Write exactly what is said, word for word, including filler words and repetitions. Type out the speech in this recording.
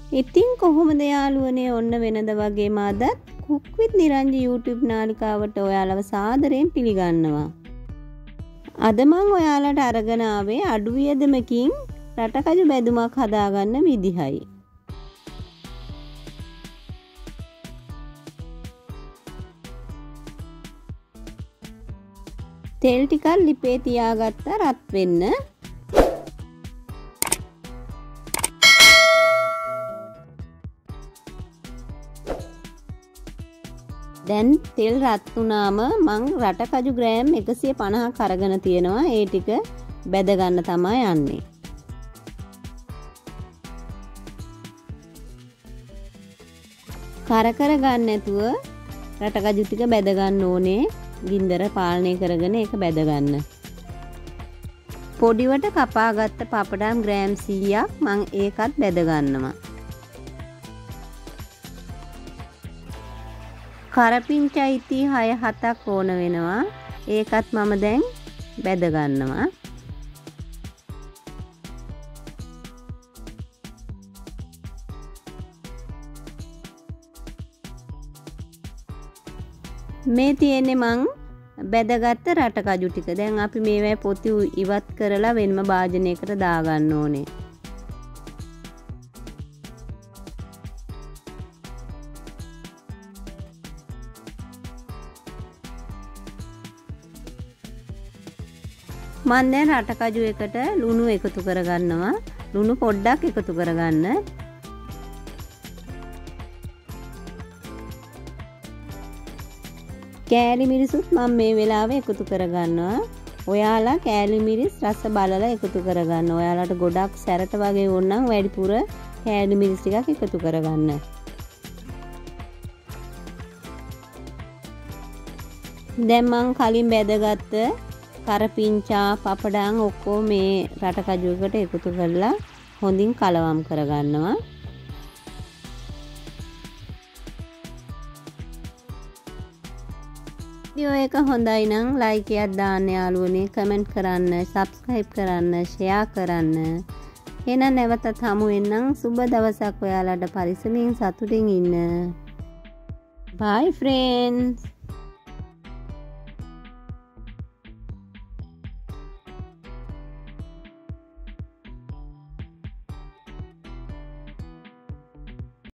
ඉතින් කොහොමද යාළුවනේ ඔන්න වෙනද වගේ මාදත් Cook with Niranji YouTube නාලිකාවට ඔයාලව සාදරයෙන් පිළිගන්නවා. අද මම ඔයාලට අරගෙන ආවේ අඩු වියදමකින් රටකජු බැදුමක් හදාගන්න විදිහයි. තෙල් ටිකක් ලිපේ තියාගත්ත රත් වෙන්න. දැන් තෙල් රත් වුණාම මං රටකජු ග්‍රෑම් එකසිය පනහක් අරගෙන තියෙනවා. ඒ ටික බැද ගන්න තමයි යන්නේ. කරකර ගන්න නැතුව රටකජු ටික බැද ගන්න ඕනේ. ගින්දර පාලනය කරගෙන ඒක බැද ගන්න. පොඩිවට කපාගත්ත පපඩම් ග්‍රෑම් සීයක් මං ඒකත් බැද ගන්නවා. කරපිංචයිති හය හතක් ඕන වෙනවා. ඒකත් මම දැන් බැද ගන්නවා. මේ තියෙන්නේ මං බැදගත්ත රටකජු ටික. දැන් අපි මේවැ පොති ඉවත් කරලා වෙනම භාජනයකට දාගන්න ඕනේ. මම දැන් රටකජු එකට ලුණු එකතු කරගන්නවා. ලුණු පොඩ්ඩක් එකතු කරගන්න. කෑලි මිරිසුත් මම මේ වෙලාවේ එකතු කරගන්නවා. ඔයාලා කෑලි මිරිස් රස බලලා එකතු කරගන්න. ඔයාලට ගොඩක් සැරට වගේ වුණනම් වැඩිපුර කෑලි මිරිස් ටිකක් එකතු කරගන්න. දැන් මං කලින් බැදගත්ත කරපිංචා පපඩම් ඔක්කොම මේ රටකජු එකට එකතු කරලා හොඳින් කලවම් කරගන්නවා. වීඩියෝ එක හොඳයි නම් ලයික් එකක් දාන්න යාළුවනේ, කමෙන්ට් කරන්න, සබ්ස්ක්‍රයිබ් කරන්න, ෂෙයා කරන්න. එහෙනම් නැවතත් හමු වෙන්නම්. සුබ දවසක් ඔයාලට. පරිස්සමින් සතුටින් ඉන්න. Bye friends.